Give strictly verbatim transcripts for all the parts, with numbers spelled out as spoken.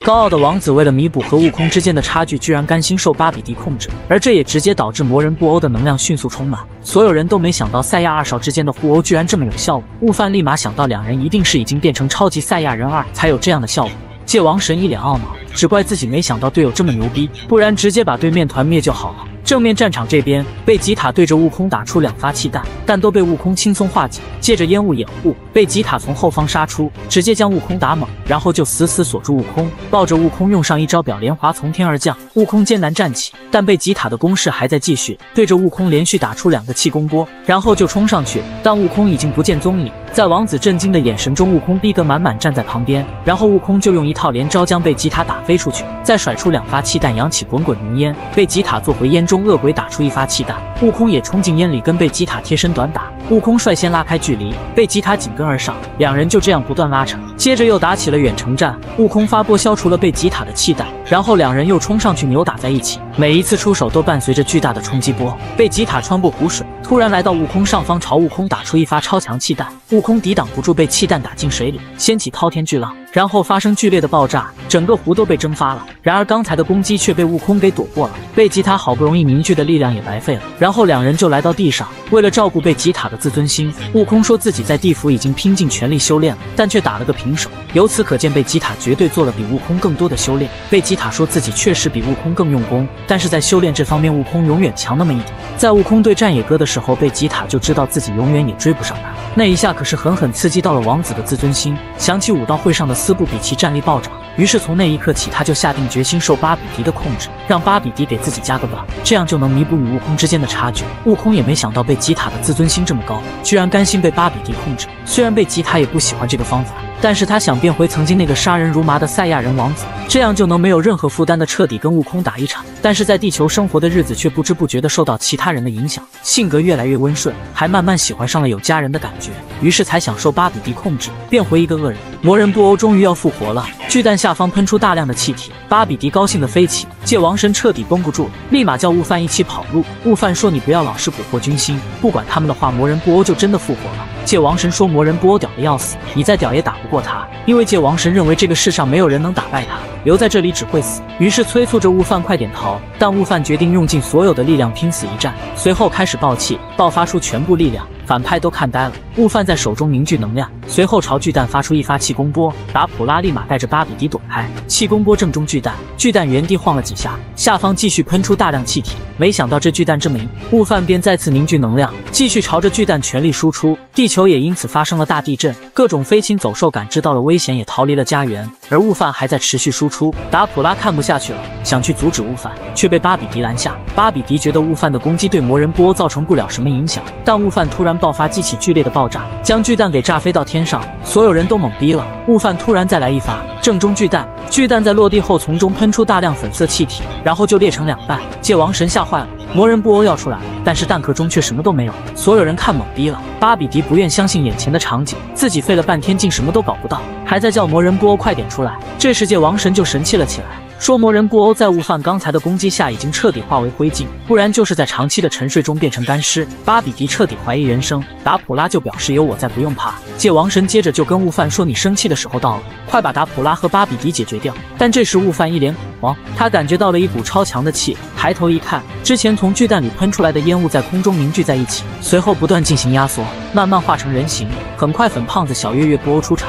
高傲的王子为了弥补和悟空之间的差距，居然甘心受巴比迪控制，而这也直接导致魔人布欧的能量迅速充满。所有人都没想到赛亚二少之间的互殴居然这么有效果。悟饭立马想到两人一定是已经变成超级赛亚人二才有这样的效果。界王神一脸懊恼，只怪自己没想到队友这么牛逼，不然直接把对面团灭就好了。正面战场这边，贝吉塔对着悟空打出两发气弹，但都被悟空轻松化解。借着烟雾掩护，贝吉塔从后方杀出，直接将悟空打懵，然后就死死锁住悟空，抱着悟空用上一招表莲华从天而降。悟空艰难站起，但贝吉塔的攻势还在继续，对着悟空连续打出两个气功波，然后就冲上去，但悟空已经不见踪影。在王子震惊的眼神中，悟空逼得满满站在旁边，然后悟空就用一套连招将贝吉塔打飞出去，再甩出两发气弹，扬起滚滚云烟。贝吉塔坐回烟中，恶鬼打出一发气弹，悟空也冲进烟里跟贝吉塔贴身短打。悟空率先拉开距离，贝吉塔紧跟而上，两人就这样不断拉扯，接着又打起了远程战。悟空发波消除了贝吉塔的气弹，然后两人又冲上去扭打在一起，每一次出手都伴随着巨大的冲击波。贝吉塔穿过湖水，突然来到悟空上方，朝悟空打出一发超强气弹，悟空抵挡不住，被气弹打进水里，掀起滔天巨浪，然后发生剧烈的爆炸，整个湖都被蒸发了。然而刚才的攻击却被悟空给躲过了，贝吉塔好不容易凝聚的力量也白费了。然后两人就来到地上，为了照顾贝吉塔的自尊心，悟空说自己在地府已经拼尽全力修炼了，但却打了个平手。由此可见，贝吉塔绝对做了比悟空更多的修炼。贝吉塔说自己确实比悟空更用功，但是在修炼这方面，悟空永远强那么一点。在悟空对战野哥的时候，贝吉塔就知道自己永远也追不上他，那一下可是狠狠刺激到了王子的自尊心。想起武道会上的斯布比奇战力暴涨，于是从那一刻起，他就下定决心受巴比迪的控制，让巴比迪给自己加个 buff， 这样就能弥补与悟空之间的差距。悟空也没想到贝吉塔的自尊心这么高，居然甘心被巴比迪控制。虽然贝吉塔也不喜欢这个方法，但是他想变回曾经那个杀人如麻的赛亚人王子，这样就能没有任何负担的彻底跟悟空打一场。但是在地球生活的日子却不知不觉的受到其他人的影响，性格越来越温顺，还慢慢喜欢上了有家人的感觉，于是才想受巴比迪控制，变回一个恶人。魔人布欧终于要复活了，巨蛋下方喷出大量的气体，巴比迪高兴的飞起，界王神彻底绷不住了，立马叫悟饭一起跑路。悟饭说你不要老是蛊惑军心，不管他们的话，魔人布欧就真的复活了。界王神说魔人布欧屌的要死，你再屌也打不过他，因为界王神认为这个世上没有人能打败他，留在这里只会死，于是催促着悟饭快点逃。但悟饭决定用尽所有的力量拼死一战，随后开始爆气，爆发出全部力量，反派都看呆了。悟饭在手中凝聚能量，随后朝巨蛋发出一发气功波，达普拉立马带着巴比迪躲开，气功波正中巨蛋，巨蛋原地晃了几下，下方继续喷出大量气体。没想到这巨蛋这么硬，悟饭便再次凝聚能量，继续朝着巨蛋全力输出。地球也因此发生了大地震，各种飞禽走兽感知到了危险，也逃离了家园。而悟饭还在持续输出，达普拉看不下去了，想去阻止悟饭，却被巴比迪拦下。巴比迪觉得悟饭的攻击对魔人波造成不了什么影响，但悟饭突然爆发激起剧烈的爆炸，将巨蛋给炸飞到天上，所有人都懵逼了。悟饭突然再来一发，正中巨蛋，巨蛋在落地后从中喷出大量粉色气体，然后就裂成两半。界王神吓坏了，魔人布欧要出来了，但是蛋壳中却什么都没有，所有人看懵逼了。巴比迪不愿相信眼前的场景，自己费了半天竟什么都搞不到，还在叫魔人布欧快点出来。这时界王神就神气了起来，说魔人布欧在悟饭刚才的攻击下已经彻底化为灰烬，不然就是在长期的沉睡中变成干尸。巴比迪彻底怀疑人生，达普拉就表示有我在，不用怕。界王神接着就跟悟饭说，你生气的时候到了，快把达普拉和巴比迪解决掉。但这时悟饭一脸恐慌，他感觉到了一股超强的气，抬头一看，之前从巨蛋里喷出来的烟雾在空中凝聚在一起，随后不断进行压缩，慢慢化成人形。很快粉胖子小月月布欧出场。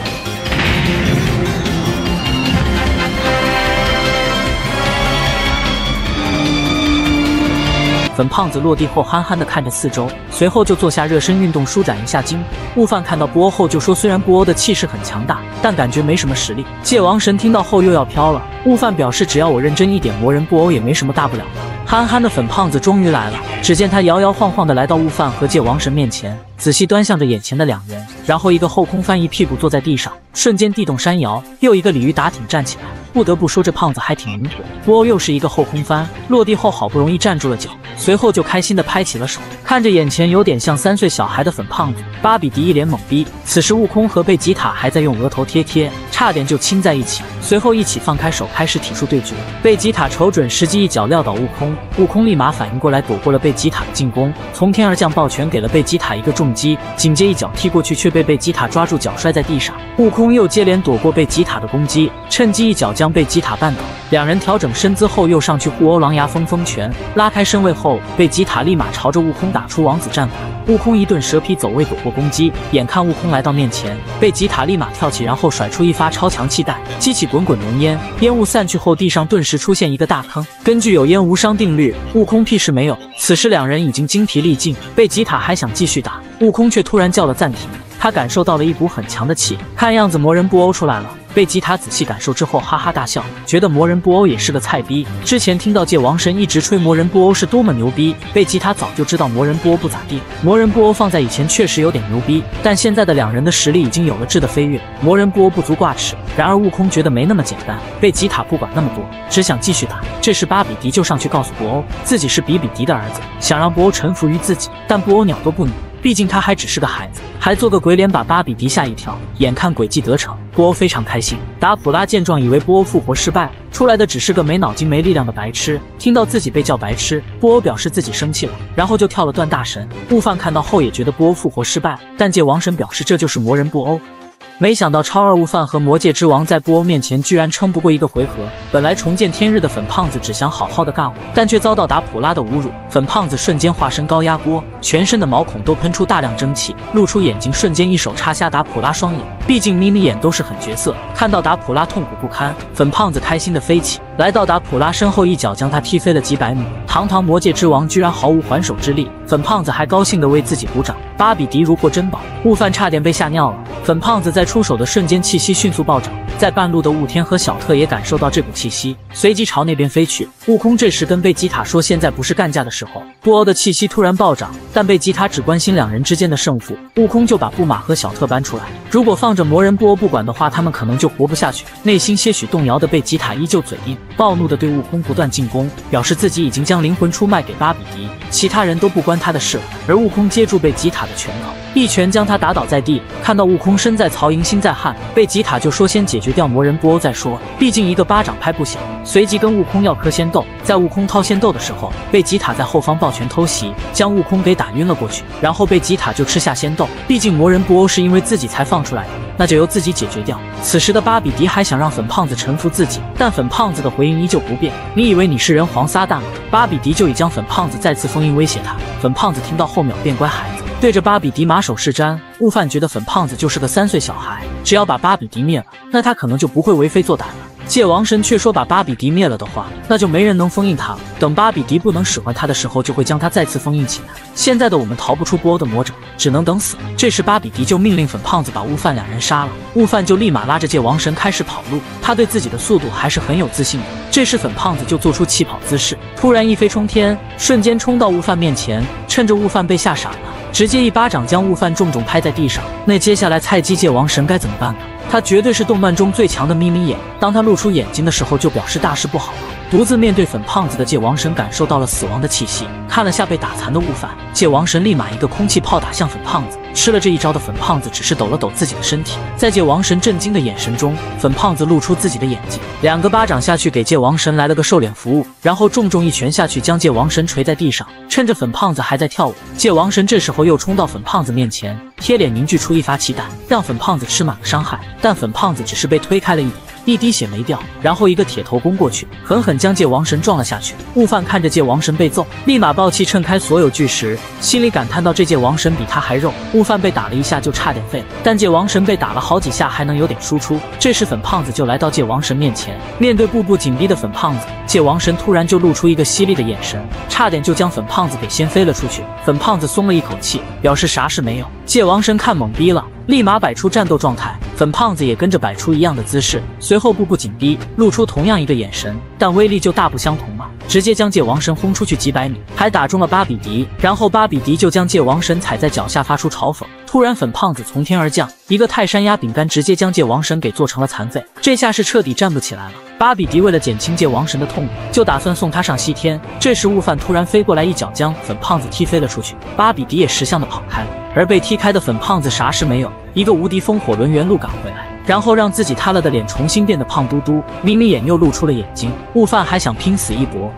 粉胖子落地后憨憨地看着四周，随后就做下热身运动，舒展一下筋骨。悟饭看到布欧后就说，虽然布欧的气势很强大，但感觉没什么实力。界王神听到后又要飘了，悟饭表示只要我认真一点，魔人布欧也没什么大不了的。憨憨的粉胖子终于来了，只见他摇摇晃晃地来到悟饭和界王神面前，仔细端详着眼前的两人，然后一个后空翻，一屁股坐在地上，瞬间地动山摇，又一个鲤鱼打挺站起来。不得不说这胖子还挺灵活。布欧又是一个后空翻，落地后好不容易站住了脚，随后就开心地拍起了手。看着眼前有点像三岁小孩的粉胖子，巴比迪一脸懵逼。此时悟空和贝吉塔还在用额头贴贴，差点就亲在一起，随后一起放开手开始体术对决。贝吉塔瞅准时机一脚撂倒悟空，悟空立马反应过来躲过了贝吉塔的进攻，从天而降抱拳给了贝吉塔一个重重击，紧接一脚踢过去，却被贝吉塔抓住脚摔在地上。悟空又接连躲过贝吉塔的攻击，趁机一脚将贝吉塔绊倒。两人调整身姿后，又上去互殴狼牙风风拳，拉开身位后，贝吉塔立马朝着悟空打出王子战法。悟空一顿蛇皮走位躲过攻击，眼看悟空来到面前，贝吉塔立马跳起，然后甩出一发超强气弹，激起滚滚浓烟。烟雾散去后，地上顿时出现一个大坑。根据有烟无伤定律，悟空屁事没有。此时两人已经精疲力尽，贝吉塔还想继续打，悟空却突然叫了暂停。他感受到了一股很强的气，看样子魔人布欧出来了。贝吉塔仔细感受之后，哈哈大笑，觉得魔人布欧也是个菜逼。之前听到界王神一直吹魔人布欧是多么牛逼，贝吉塔早就知道魔人布欧不咋地。魔人布欧放在以前确实有点牛逼，但现在的两人的实力已经有了质的飞跃，魔人布欧不足挂齿。然而悟空觉得没那么简单，贝吉塔不管那么多，只想继续打。这时巴比迪就上去告诉布欧，自己是比比迪的儿子，想让布欧臣服于自己，但布欧鸟都不鸟。毕竟他还只是个孩子，还做个鬼脸把巴比迪吓一跳。眼看诡计得逞，布欧非常开心。达普拉见状以为布欧复活失败，出来的只是个没脑筋没力量的白痴。听到自己被叫白痴，布欧表示自己生气了，然后就跳了段大神。悟饭看到后也觉得布欧复活失败，但界王神表示这就是魔人布欧。没想到超二悟饭和魔界之王在布欧面前居然撑不过一个回合。本来重见天日的粉胖子只想好好的尬舞，但却遭到达普拉的侮辱。粉胖子瞬间化身高压锅，全身的毛孔都喷出大量蒸汽，露出眼睛，瞬间一手插瞎达普拉双眼。毕竟眯眯眼都是狠角色，看到达普拉痛苦不堪，粉胖子开心的飞起，来到达普拉身后一脚将他踢飞了几百米。堂堂魔界之王居然毫无还手之力，粉胖子还高兴地为自己鼓掌。巴比迪如获珍宝，悟饭差点被吓尿了。粉胖子在出手的瞬间，气息迅速暴涨，在半路的雾天和小特也感受到这股气息，随即朝那边飞去。悟空这时跟贝吉塔说，现在不是干架的时候。布欧的气息突然暴涨，但贝吉塔只关心两人之间的胜负，悟空就把布马和小特搬出来。如果放着魔人布欧不管的话，他们可能就活不下去。内心些许动摇的贝吉塔依旧嘴硬，暴怒的对悟空不断进攻，表示自己已经将灵魂出卖给巴比迪，其他人都不关他的事了。而悟空接住贝吉塔的拳头，一拳将他打倒在地。看到悟空身在曹营心在汉，贝吉塔就说先解决掉魔人布欧再说，毕竟一个巴掌拍不响。随即跟悟空要颗仙豆，在悟空掏仙豆的时候，贝吉塔在后方抱拳偷袭，将悟空给打晕了过去。然后贝吉塔就吃下仙豆，毕竟魔人布欧是因为自己才放出来的，那就由自己解决掉。此时的巴比迪还想让粉胖子臣服自己，但粉胖子的回应依旧不变。你以为你是人皇撒旦吗？巴比迪就已将粉胖子再次封印威胁他。粉胖子听到后秒变乖孩子，对着巴比迪马首是瞻。悟饭觉得粉胖子就是个三岁小孩，只要把巴比迪灭了，那他可能就不会为非作歹了。界王神却说把巴比迪灭了的话，那就没人能封印他了。等巴比迪不能使唤他的时候，就会将他再次封印起来。现在的我们逃不出布欧的魔掌，只能等死。这时巴比迪就命令粉胖子把悟饭两人杀了，悟饭就立马拉着界王神开始跑路。他对自己的速度还是很有自信的。这时粉胖子就做出气跑姿势，突然一飞冲天，瞬间冲到悟饭面前，趁着悟饭被吓傻了，直接一巴掌将悟饭重重拍在地上。那接下来菜鸡界王神该怎么办呢？他绝对是动漫中最强的眯眯眼，当他露出眼睛的时候，就表示大事不好了。独自面对粉胖子的界王神感受到了死亡的气息，看了下被打残的悟饭，界王神立马一个空气炮打向粉胖子。吃了这一招的粉胖子只是抖了抖自己的身体，在界王神震惊的眼神中，粉胖子露出自己的眼睛，两个巴掌下去给界王神来了个瘦脸服务，然后重重一拳下去将界王神捶在地上。趁着粉胖子还在跳舞，界王神这时候又冲到粉胖子面前，贴脸凝聚出一发气弹，让粉胖子吃满了伤害。但粉胖子只是被推开了一点，一滴血没掉，然后一个铁头攻过去，狠狠将界王神撞了下去。悟饭看着界王神被揍，立马暴气趁开所有巨石，心里感叹到这界王神比他还肉。悟饭被打了一下就差点废了，但界王神被打了好几下还能有点输出。这时粉胖子就来到界王神面前，面对步步紧逼的粉胖子，界王神突然就露出一个犀利的眼神，差点就将粉胖子给掀飞了出去。粉胖子松了一口气，表示啥事没有。界王神看懵逼了，立马摆出战斗状态，粉胖子也跟着摆出一样的姿势，随后步步紧逼，露出同样一个眼神，但威力就大不相同嘛，直接将界王神轰出去几百米，还打中了巴比迪，然后巴比迪就将界王神踩在脚下，发出嘲讽。突然粉胖子从天而降，一个泰山压饼干直接将界王神给做成了残废，这下是彻底站不起来了。巴比迪为了减轻界王神的痛苦，就打算送他上西天。这时悟饭突然飞过来，一脚将粉胖子踢飞了出去，巴比迪也识相的跑开了。而被踢开的粉胖子啥事没有，一个无敌风火轮原路赶回来，然后让自己塌了的脸重新变得胖嘟嘟，眯眯眼又露出了眼睛。悟饭还想拼死一搏，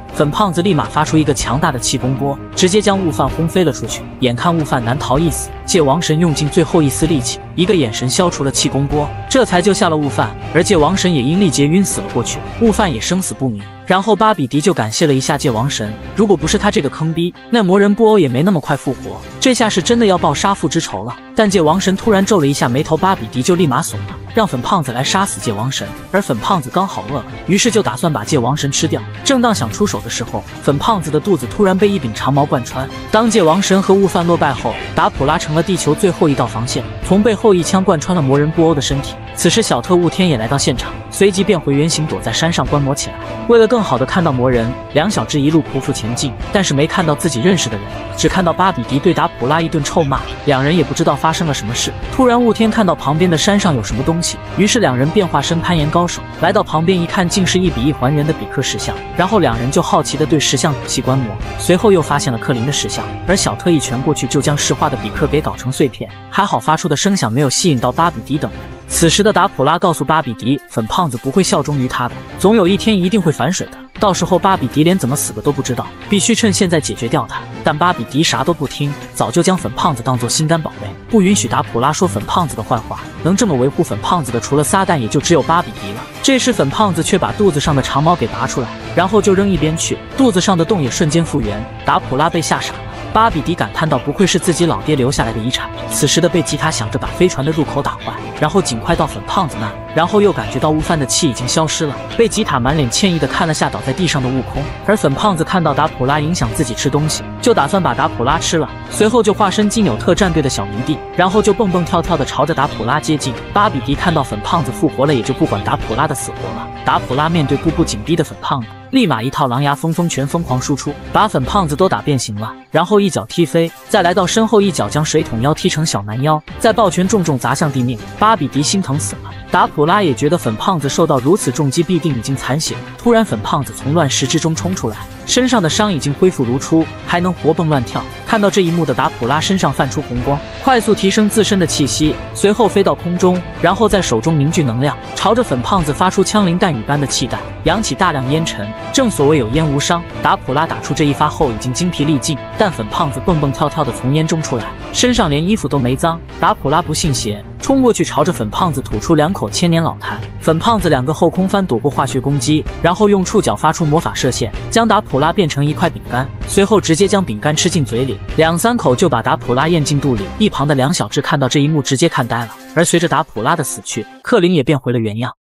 粉胖子立马发出一个强大的气功波，直接将悟饭轰飞了出去。眼看悟饭难逃一死，界王神用尽最后一丝力气，一个眼神消除了气功波，这才救下了悟饭。而界王神也因力竭晕死了过去，悟饭也生死不明。然后巴比迪就感谢了一下界王神，如果不是他这个坑逼，那魔人布欧也没那么快复活。这下是真的要报杀父之仇了。但界王神突然皱了一下眉头，巴比迪就立马怂了，让粉胖子来杀死界王神。而粉胖子刚好饿了，于是就打算把界王神吃掉。正当想出手的时候，粉胖子的肚子突然被一柄长矛贯穿。当界王神和悟饭落败后，达普拉成了地球最后一道防线，从背后一枪贯穿了魔人布欧的身体。此时小特悟天也来到现场，随即变回原形，躲在山上观摩起来。为了更好的看到魔人，两小只一路匍匐前进，但是没看到自己认识的人，只看到巴比迪对达普拉一顿臭骂，两人也不知道发生了什么事。突然悟天看到旁边的山上有什么东西，于是两人变化身攀岩高手，来到旁边一看，竟是一比一还原的比克石像。然后两人就好奇地对石像仔细观摩，随后又发现了克林的石像，而小特一拳过去就将石化的比克给搞成碎片，还好发出的声响没有吸引到巴比迪等人。此时的达普拉告诉巴比迪，粉胖子不会效忠于他的，总有一天一定会反水的，到时候巴比迪连怎么死的都不知道，必须趁现在解决掉他。但巴比迪啥都不听，早就将粉胖子当作心肝宝贝，不允许达普拉说粉胖子的坏话。能这么维护粉胖子的，除了撒旦，也就只有巴比迪了。这时粉胖子却把肚子上的长矛给拔出来，然后就扔一边去，肚子上的洞也瞬间复原。达普拉被吓傻了。巴比迪感叹道：“不愧是自己老爹留下来的遗产。”此时的贝吉塔想着把飞船的入口打坏，然后尽快到粉胖子那儿，然后又感觉到悟饭的气已经消失了。贝吉塔满脸歉意地看了下倒在地上的悟空，而粉胖子看到达普拉影响自己吃东西，就打算把达普拉吃了。随后就化身基纽特战队的小迷弟，然后就蹦蹦跳跳地朝着达普拉接近。巴比迪看到粉胖子复活了，也就不管达普拉的死活了。达普拉面对步步紧逼的粉胖子，立马一套狼牙风风拳疯狂输出，把粉胖子都打变形了，然后一脚踢飞，再来到身后一脚将水桶妖踢成小蛮腰，再抱拳重重砸向地面。巴比迪心疼死了，达普拉也觉得粉胖子受到如此重击必定已经残血。突然粉胖子从乱石之中冲出来，身上的伤已经恢复如初，还能活蹦乱跳。看到这一幕的达普拉身上泛出红光，快速提升自身的气息，随后飞到空中，然后在手中凝聚能量，朝着粉胖子发出枪林弹雨般的气弹，扬起大量烟尘。正所谓有烟无伤，达普拉打出这一发后已经精疲力尽，但粉胖子蹦蹦跳跳的从烟中出来，身上连衣服都没脏。达普拉不信邪，冲过去朝着粉胖子吐出两口千年老痰。粉胖子两个后空翻躲过化学攻击，然后用触角发出魔法射线，将达普拉变成一块饼干，随后直接将饼干吃进嘴里，两三口就把达普拉咽进肚里。一旁的两小只看到这一幕直接看呆了。而随着达普拉的死去，克林也变回了原样。